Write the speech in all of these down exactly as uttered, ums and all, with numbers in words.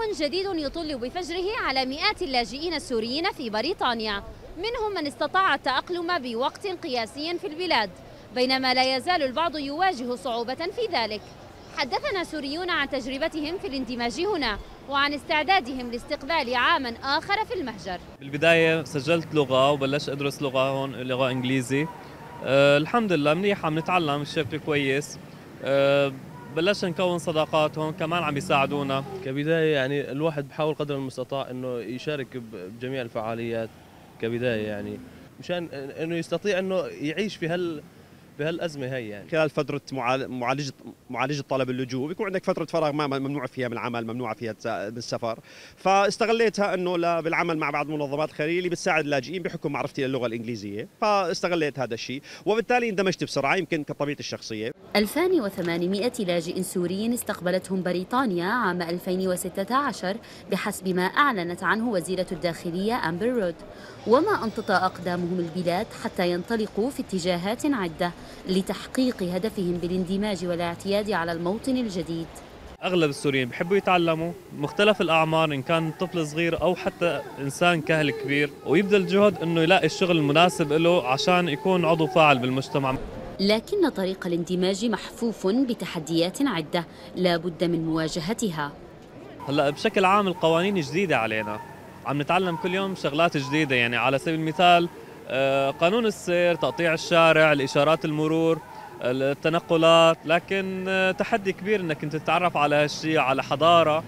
جديد يطل بفجره على مئات اللاجئين السوريين في بريطانيا، منهم من استطاع التأقلم بوقت قياسي في البلاد، بينما لا يزال البعض يواجه صعوبة في ذلك. حدثنا سوريون عن تجربتهم في الاندماج هنا وعن استعدادهم لاستقبال عاما آخر في المهجر. بالبداية سجلت لغة وبلشت أدرس لغة هون، لغة إنجليزي. أه الحمد لله منيح، عم نتعلم الشكل كويس. أه بلشنا نكون صداقات هون، كمان عم يساعدونا. كبداية يعني الواحد بحاول قدر المستطاع إنه يشارك بجميع الفعاليات كبداية، يعني مشان إنه يستطيع إنه يعيش في هال بهالأزمة هي. يعني خلال فترة معالجة معالجة طلب اللجوء بيكون عندك فترة فراغ ما ممنوع فيها من العمل، ممنوع فيها من السفر، فاستغليتها انه بالعمل مع بعض المنظمات الخيرية اللي بتساعد اللاجئين بحكم معرفتي للغة الإنجليزية، فاستغليت هذا الشيء وبالتالي اندمجت بسرعة يمكن كطبيعتي الشخصية. ألفين وثمانمئة لاجئ سوري استقبلتهم بريطانيا عام ألفين وستة عشر بحسب ما أعلنت عنه وزيرة الداخلية أمبر رود، وما أن تطأ أقدامهم البلاد حتى ينطلقوا في اتجاهات عدة لتحقيق هدفهم بالاندماج والاعتياد على الموطن الجديد. أغلب السوريين بحبوا يتعلموا، مختلف الأعمار، إن كان طفل صغير أو حتى إنسان كهل كبير، ويبذل جهد إنه يلاقي الشغل المناسب له عشان يكون عضو فاعل بالمجتمع. لكن طريق الاندماج محفوف بتحديات عدة لا بد من مواجهتها. هلا بشكل عام القوانين جديدة علينا، عم نتعلم كل يوم شغلات جديدة. يعني على سبيل المثال قانون السير، تقطيع الشارع، الإشارات المرور، التنقلات، لكن تحدي كبير انك انت تتعرف على هالشيء، على حضارة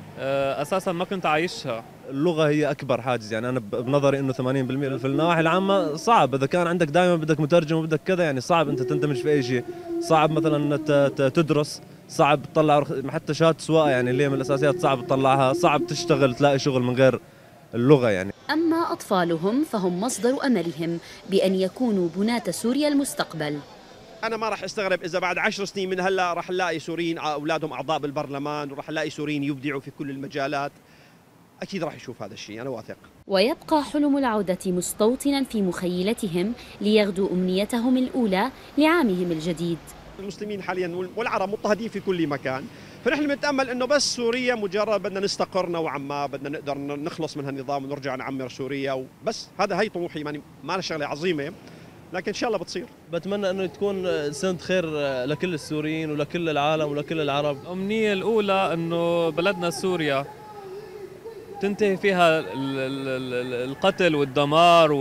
اساسا ما كنت عايشها. اللغة هي أكبر حاجز، يعني أنا بنظري إنه ثمانين بالمئة في النواحي العامة صعب. إذا كان عندك دائما بدك مترجم وبدك كذا، يعني صعب أنت تندمج في أي شيء. صعب مثلا تدرس، صعب تطلع حتى شهادة سواقة، يعني اللي هي من الأساسيات صعب تطلعها، صعب تشتغل تلاقي شغل من غير اللغة. يعني أما أطفالهم فهم مصدر أملهم بأن يكونوا بناة سوريا المستقبل. أنا ما راح أستغرب إذا بعد عشر سنين من هلا راح نلاقي سوريين أولادهم أعضاء بالبرلمان، وراح نلاقي سوريين يبدعوا في كل المجالات. أكيد راح يشوف هذا الشيء، أنا واثق. ويبقى حلم العودة مستوطنا في مخيلتهم ليغدوا أمنيتهم الأولى لعامهم الجديد. المسلمين حاليا والعرب مضطهدين في كل مكان، فنحن بنتأمل إنه بس سوريا مجرد بدنا نستقر نوعا ما، بدنا نقدر نخلص من هالنظام ونرجع نعمر سوريا وبس. هذا هي طموحي، يعني ما له شغلة عظيمة لكن إن شاء الله بتصير. بتمنى أنه تكون سنة خير لكل السوريين ولكل العالم ولكل العرب. الأمنية الأولى أنه بلدنا سوريا تنتهي فيها القتل والدمار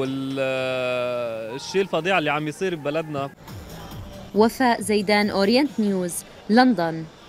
والشيء الفظيع اللي عم يصير ببلدنا. وفاء زيدان، أورينت نيوز، لندن.